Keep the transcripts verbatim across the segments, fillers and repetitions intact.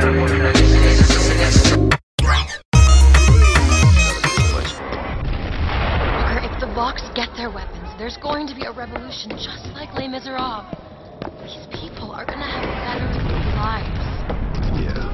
If the Vox get their weapons, there's going to be a revolution just like Les Miserables. These people are gonna have better lives. Yeah.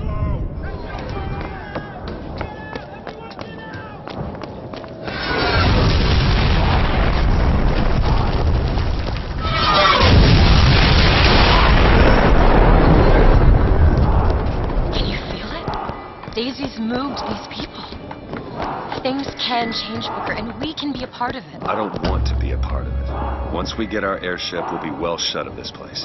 Can you feel it? Daisy's moved these people. Things can change, Booker, and we can be a part of it. I don't want to be a part of it. Once we get our airship, we'll be well shut of this place.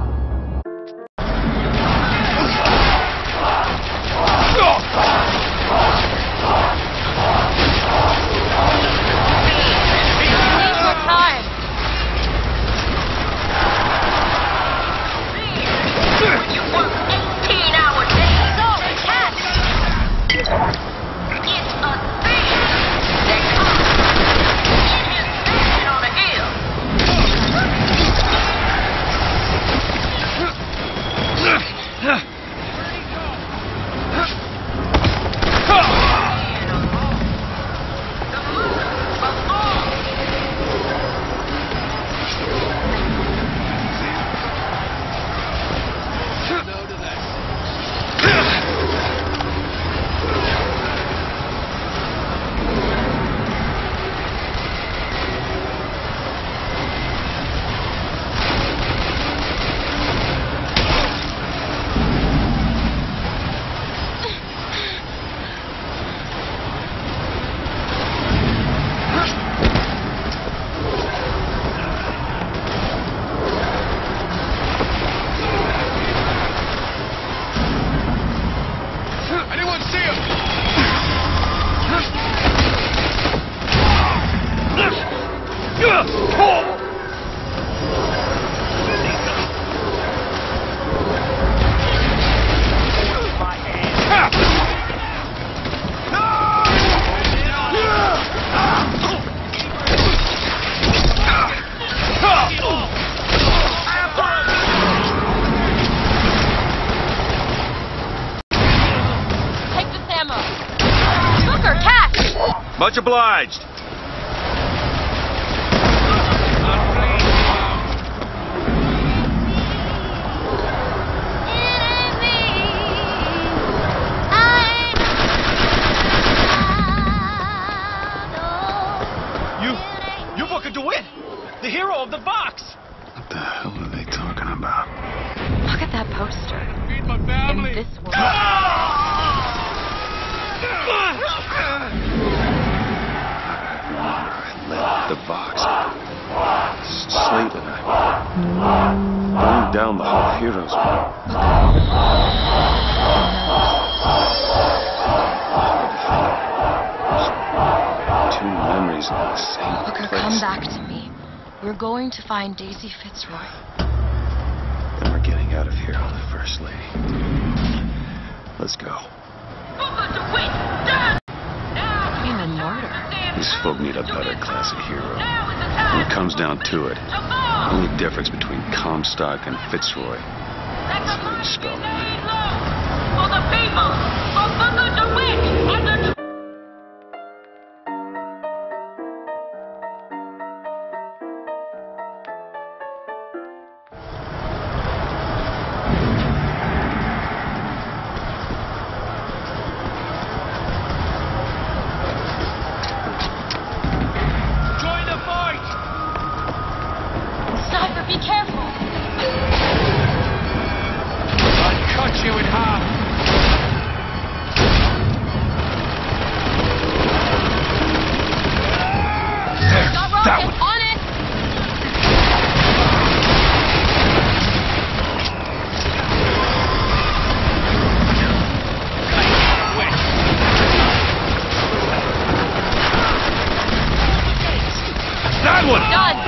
Much obliged. You, you Booker DeWitt, the hero of the Vox. What the hell are they talking about? Look at that poster. Feed my family. In this world. The Vox. Slate and I. Burned down the whole heroes. Two memories in the same Booker, place. come back to me. We're going to find Daisy Fitzroy. And we're getting out of here, the First Lady. Let's go. Booker DeWitt, done! You mean the murder? These folk need a better class of hero. When it comes down to it, the only difference between Comstock and Fitzroy is how you spell their name. For the people, for Booker DeWitt and the Be careful! I'll cut you in half. There, Got that rockets one. on it! That one! Done!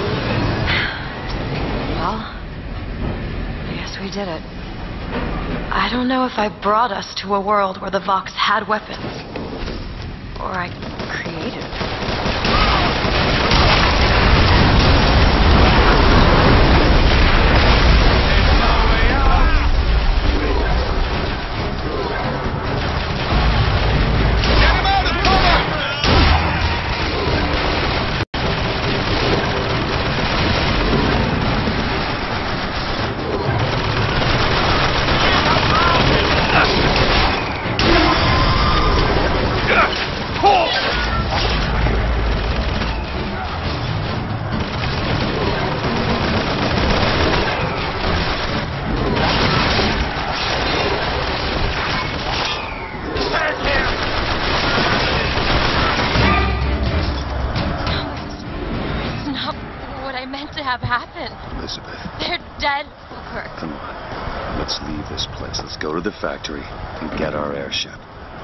Well, I guess we did it. I don't know if I brought us to a world where the Vox had weapons, or I created them. Have happened. Elizabeth. They're dead, Booker. Come on. Let's leave this place. Let's go to the factory and get our airship.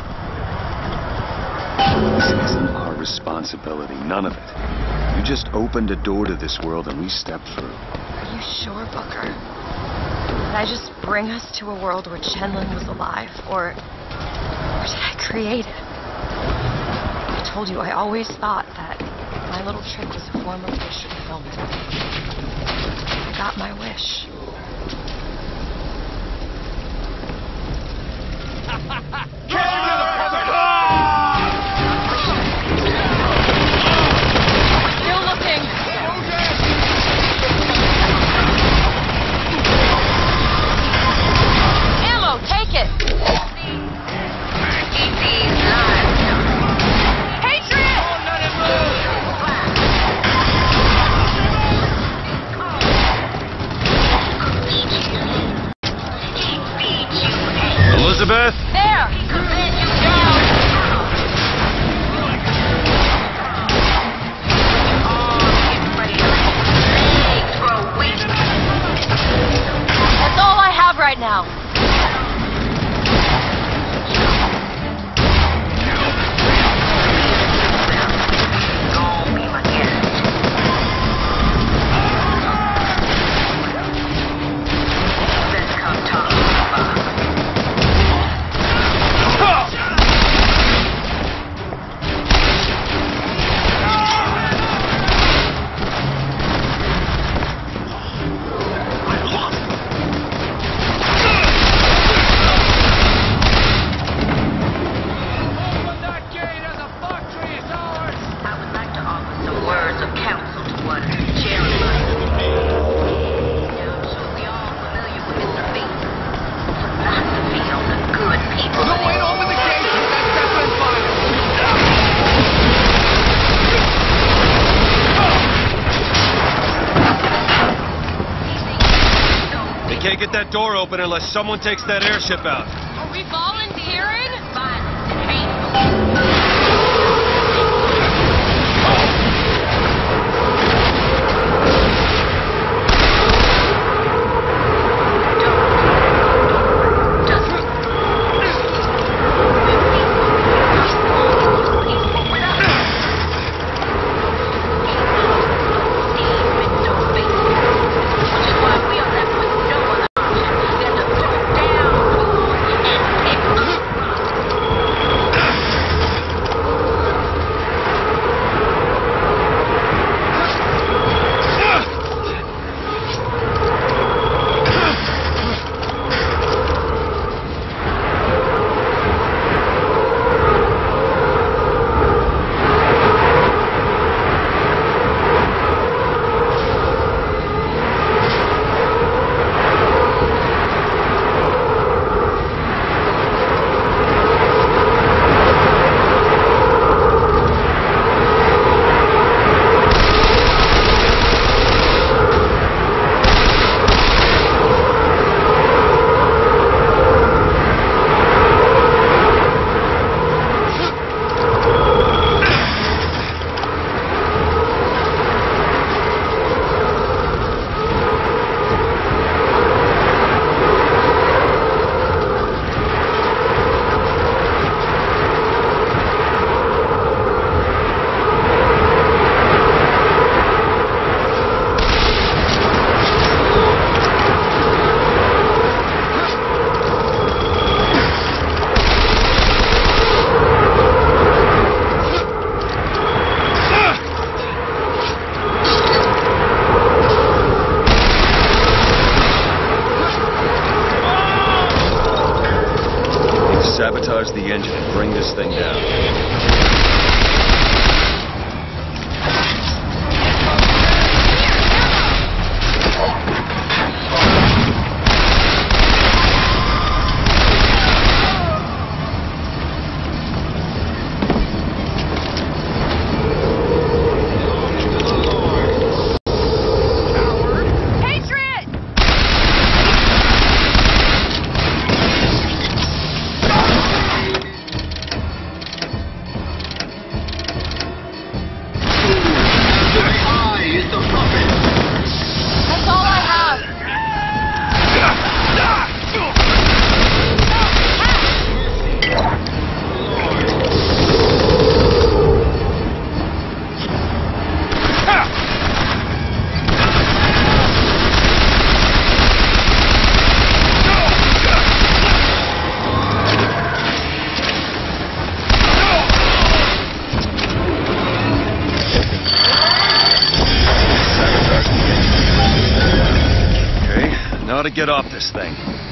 This isn't our responsibility. None of it. You just opened a door to this world and we stepped through. Are you sure, Booker? Did I just bring us to a world where Chenlin was alive? Or... or did I create it? I told you I always thought that my little trick was a form of wish fulfillment. I got my wish. Still looking. Ammo, take it. Elizabeth? There! That's all I have right now. Can't get that door open unless someone takes that airship out. Are we volunteering? sabotage the engine and bring this thing down. Now to get off this thing.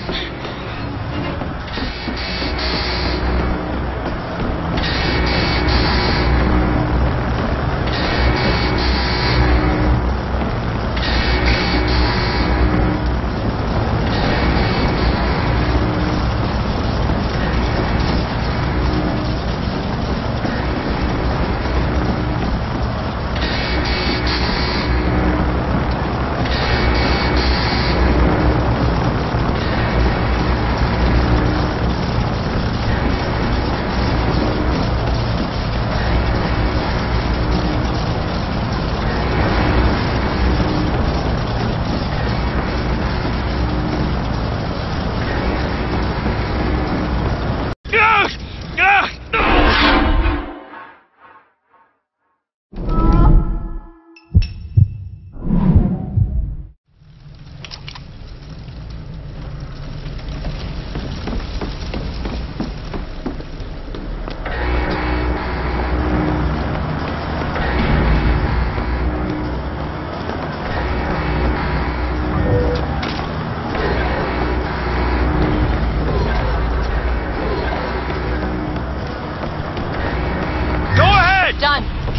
Done.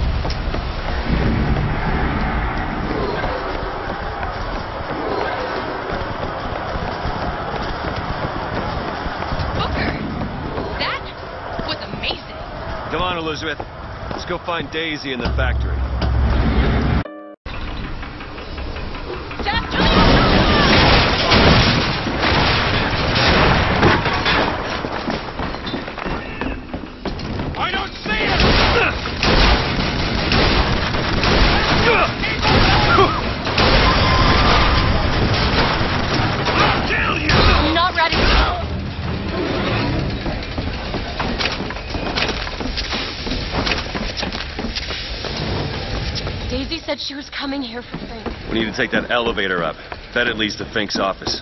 Booker, that was amazing. Come on, Elizabeth. Let's go find Daisy in the factory. I don't see it! I'll kill you! I'm not ready. Daisy said she was coming here for Fink. We need to take that elevator up. That it leads to Fink's office.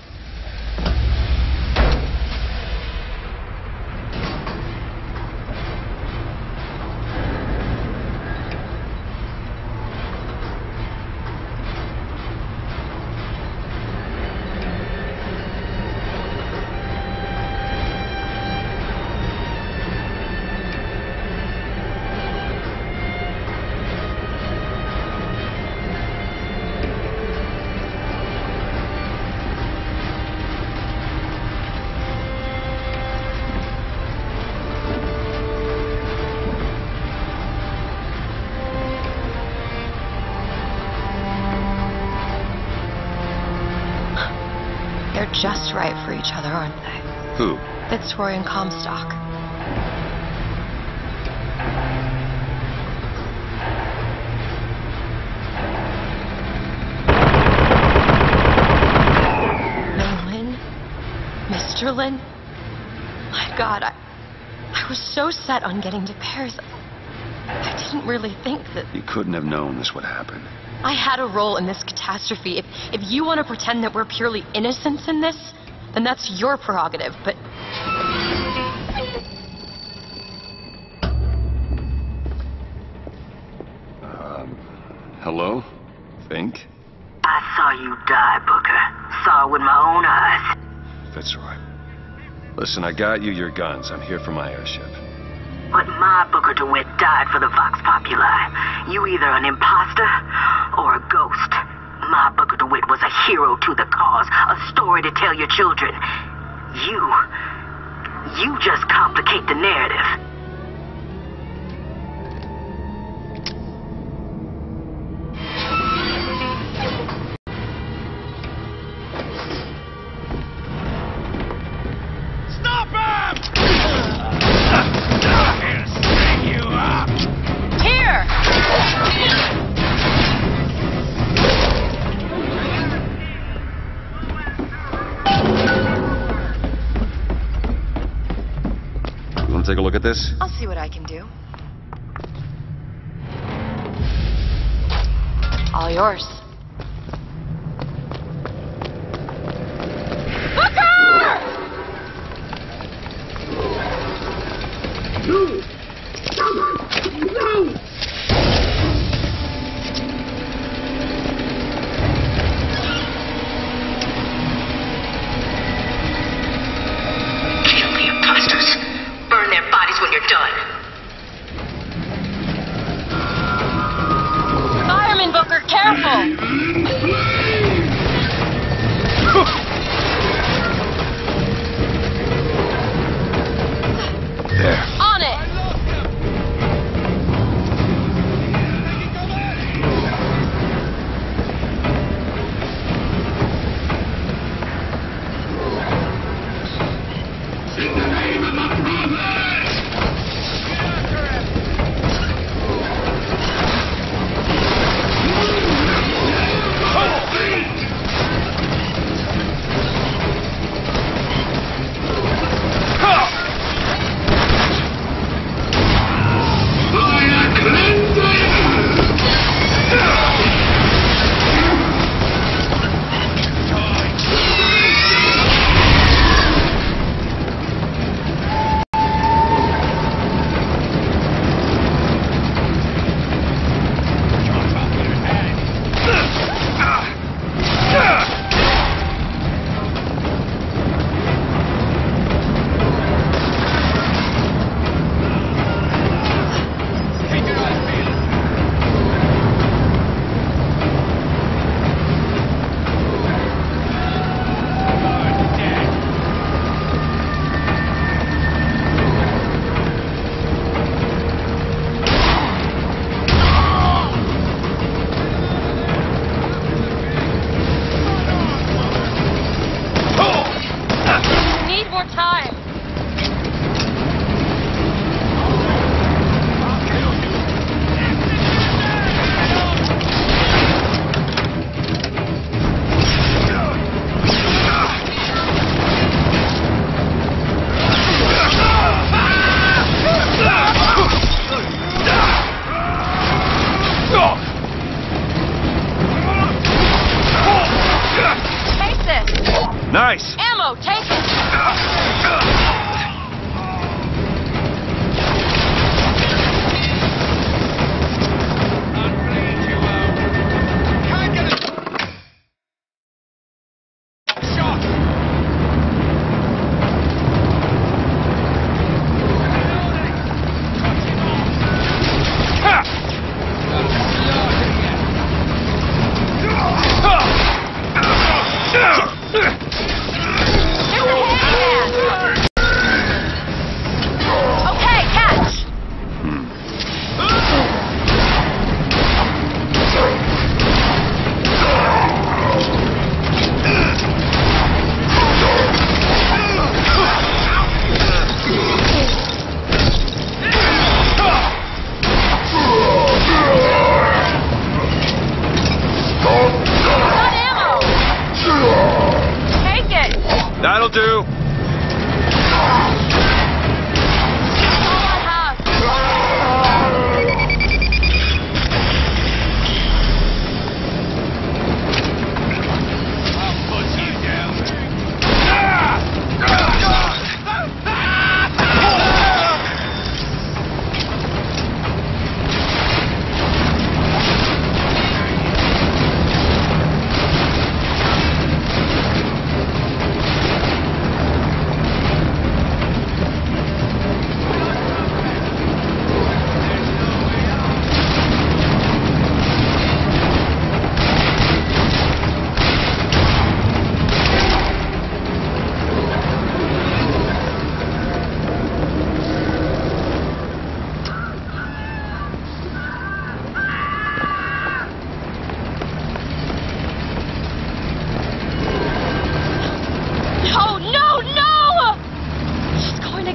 They're just right for each other, aren't they? Who? Fitzroy and Comstock. No, Lynn? Mister Lynn? My God, I, I was so set on getting to Paris. I didn't really think that... You couldn't have known this would happen. I had a role in this catastrophe. If, if you want to pretend that we're purely innocents in this, then that's your prerogative, but... Um, hello? Fink? I saw you die, Booker. Saw it with my own eyes. Fitzroy. Listen, I got you your guns. I'm here for my airship. But my Booker DeWitt died for the Vox Populi. You either an imposter or a ghost. My Booker DeWitt was a hero to the cause, a story to tell your children. You... you just complicate the narrative. Take a look at this? I'll see what I can do. All yours. Nice! Ammo, take it! That'll do.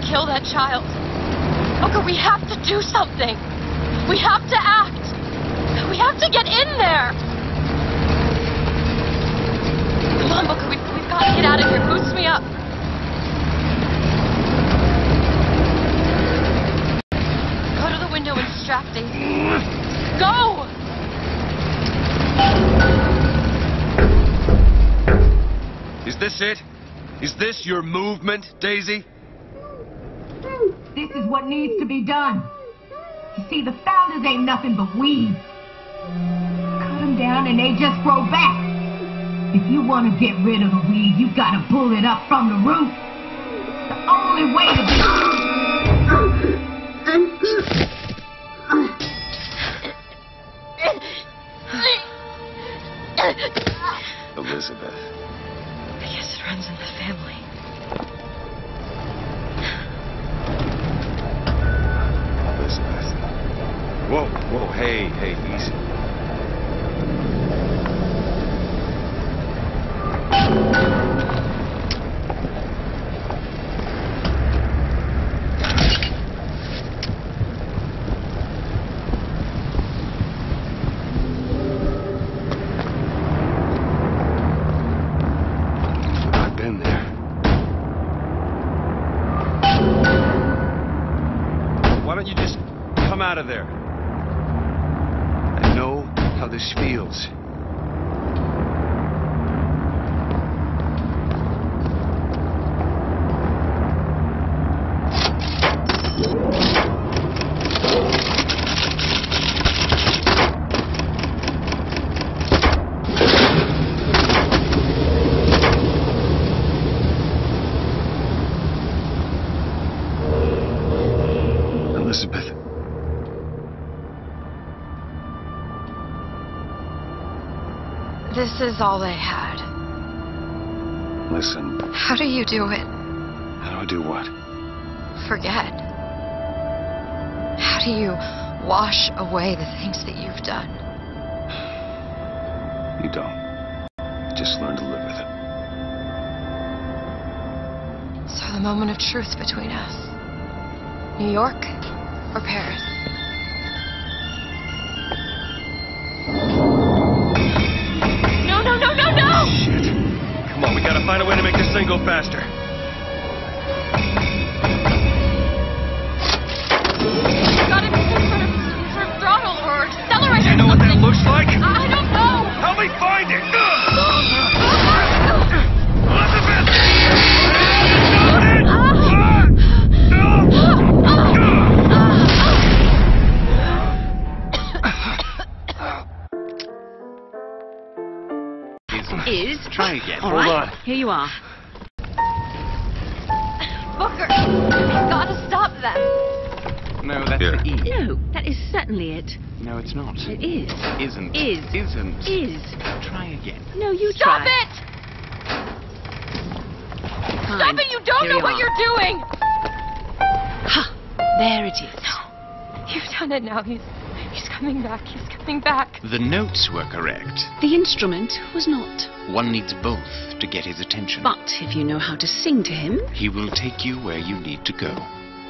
kill that child. Booker, we have to do something. We have to act. We have to get in there. Come on, Booker, we've, we've got to get out of here. Boost me up. Go to the window and strap Daisy. Go! Is this it? Is this your movement, Daisy? This is what needs to be done. You see, the founders ain't nothing but weeds. Cut them down and they just grow back. If you want to get rid of the weed, you gotta pull it up from the root. The only way to Elizabeth. I guess it runs in the family. Elizabeth. Whoa, whoa, hey, hey, easy. I've been there. Why don't you just come out of there? I know how this feels. Elizabeth. This is all they had. Listen, How do you do it? how do I do what? Forget. How do you wash away the things that you've done? You don't. You just learn to live with it. So the moment of truth between us. New York or Paris? No, no, no, no, no! Shit. Come on, we gotta find a way to make this thing go faster. Gotta be some sort of, some sort of throttle or accelerator. Do you know what that looks like? I don't know. Help me find it! Is. Try again. All Hold right. on. Here you are. Booker, we've got to stop them. No, that's Here. an E. No, that is certainly it. No, it's not. It is. Isn't. Is. Isn't. Is. Try again. No, you Stop try. it! Fine. Stop it! You don't Here know we what are. you're doing! Ha! There it is. You've done it now. He's, he's coming back. He's coming back. The notes were correct. The instrument was not. One needs both to get his attention. But if you know how to sing to him, He will take you where you need to go.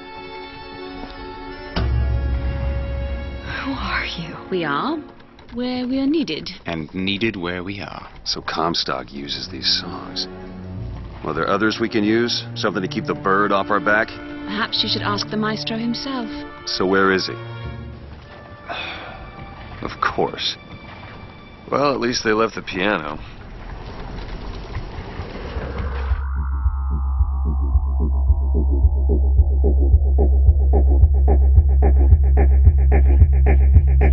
Who are you? we are where we are needed. And needed where we are. So Comstock uses these songs. Well, there others we can use? Something to keep the bird off our back? Perhaps you should ask the maestro himself. So where is he? Of course. Well, at least they left the piano.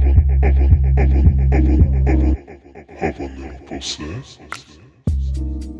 Have a little process.